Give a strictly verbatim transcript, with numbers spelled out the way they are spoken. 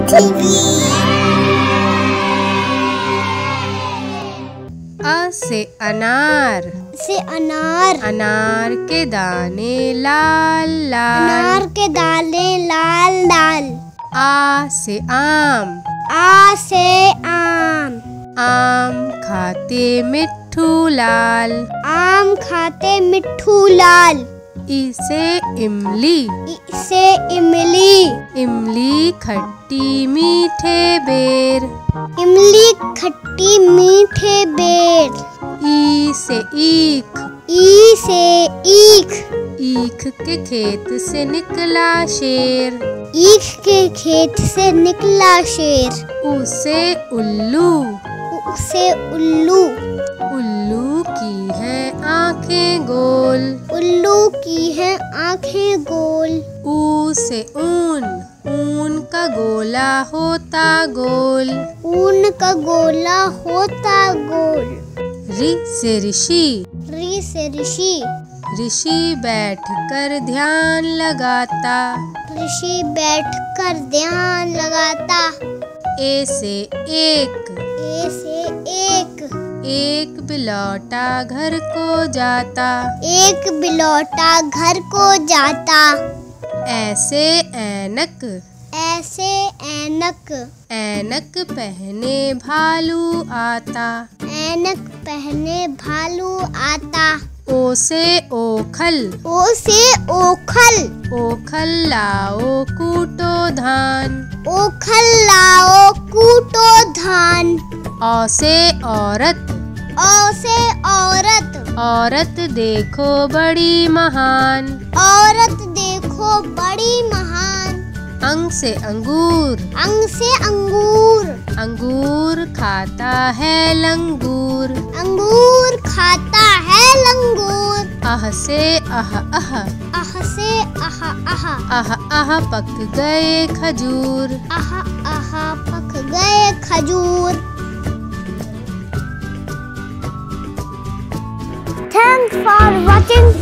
TV. अ से अनार। से अनार। अनार के दाने लाल लाल। अनार के दाने लाल लाल। आ से आम। आ से आम। आम खाते मिट्ठू लाल। आम खाते मिट्ठू लाल। ई से इमली। इ से इमली। इमली खट्टी मीठे बेर। इमली खट्टी मीठे बेर। ई से ईख। ई से ईख। ईख के खेत से निकला शेर। ईख के खेत से निकला शेर। उ से उल्लू। उ से उल्लू। उल्लू की है आंखें गोल। उल्लू की है आंखें गोल। ऊ से ऊन। ऊन का गोला होता गोल। ऊन का गोला होता गोल। रि से ऋषि। ऋ से ऋषि। ऋषि बैठकर ध्यान लगाता। ऋषि बैठकर ध्यान लगाता। ए से एक। ए से एक। एक बिलौटा घर को जाता। एक बिलौटा घर को जाता। ऐसे ऐनक। ऐसे ऐनक। ऐनक पहने भालू आता। ऐनक पहने भालू आता। ओ से ओखल। ओ से ओखल। ओखल लाओ कूटो धान। ओखल लाओ कूटो धान। औ से औरत। औ से औरत। औरत देखो बड़ी महान। औरत देखो बड़ी महान। अंग से अंगूर। अंग से अंगूर। अंगूर खाता है लंगूर। अंगूर खाता है लंगूर। अह से अह अह। अह से अह अह। अह अह पक गए खजूर। अह अह पक गए खजूर। Thanks for watching.